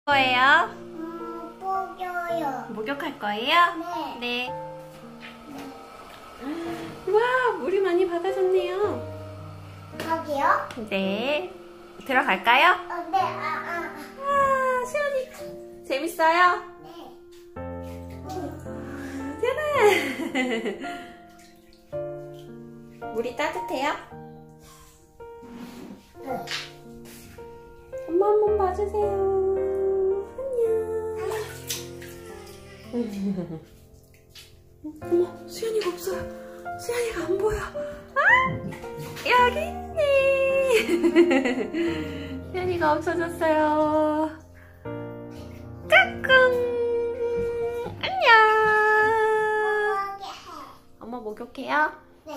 거예요? 목욕요. 목욕할 거예요? 네. 네. 와, 물이 많이 받아졌네요. 여기요? 네. 들어갈까요? 네. 와, 시원이 재밌어요? 네. 시원아. 물이 따뜻해요? 네. 엄마 한 번 봐주세요. 안녕. 어머, 수연이가 없어요. 수연이가 안 보여. 아, 여기 있네. 수연이가 없어졌어요. 까꿍. 안녕. 엄마 목욕해요? 네.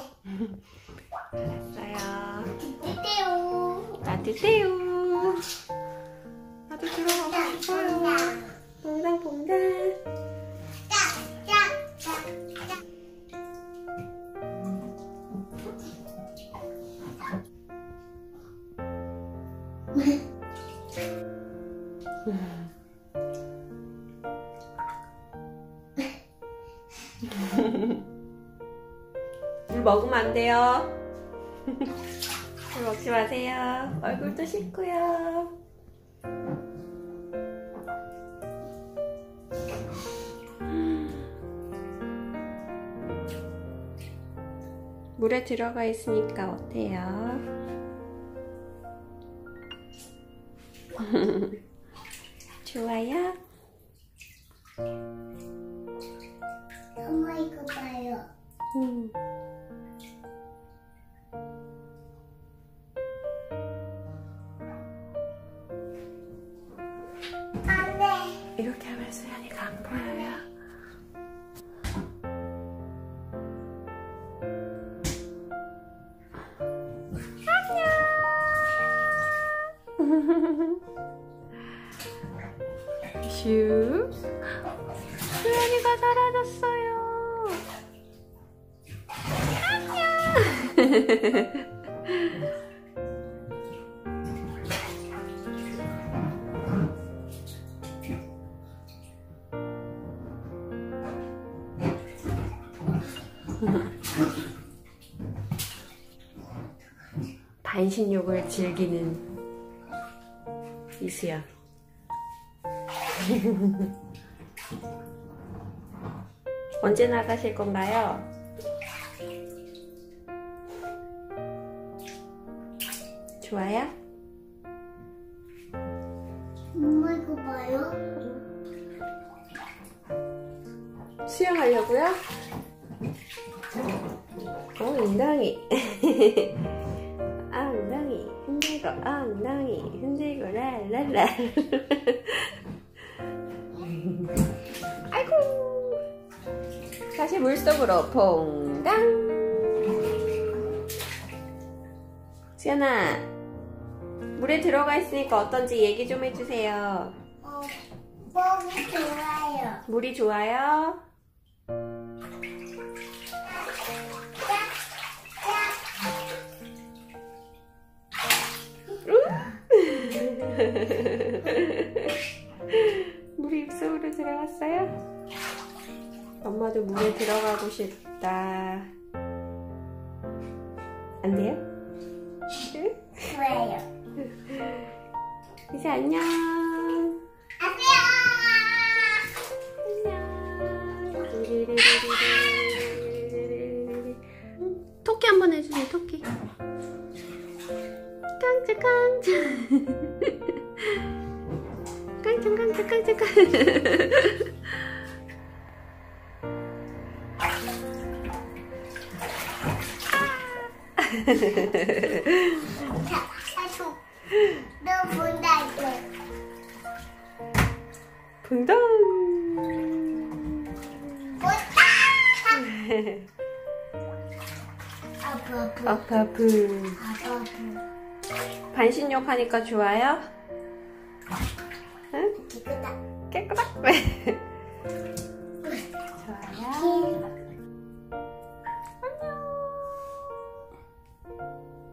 알았어요. 띠띠요. 따뜻해요. 나도 들어가고 싶어요. 봉당봉당. 물 먹으면 안 돼요. 물 먹지 마세요. 얼굴도 씻고요. 물에 들어가 있으니까 어때요? 좋아요? 엄마 이거 봐요. 안 돼. 이렇게 하면 수연이가 안 보여요. 안녕. 슈. 수연이가 사라졌어요. 안녕. 반신욕을 즐기는 이수연. 언제 나가실 건가요? 좋아요? 엄마 이거 봐요. 수영하려고요? 엉덩이. 엉덩이 흔들고 엉덩이 흔들고 랄랄라. 아이고. 다시 물속으로 퐁당. 수연아, 물에 들어가 있으니까 어떤지 얘기 좀 해주세요. 목이 좋아요. 물이 좋아요? 물이 입속으로 들어갔어요? 엄마도 물에 들어가고 싶다. 안 돼요? 좋아요. 이제 안녕. 안녕. 토끼 한번 해주세요. 토끼. 깡짝깡짝. 깡짝깡짝깡짝. 사수. 너 본다 이제. 붕덩. 본다. 아빠부. 아파프. 아빠부. 반신욕 하니까 좋아요? 응? 깨끗다. 깨끗하고. 좋아요.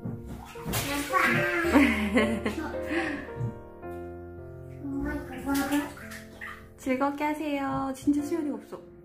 엄마 이거 봐봐. 즐겁게 하세요. 진짜 수연이가 없어.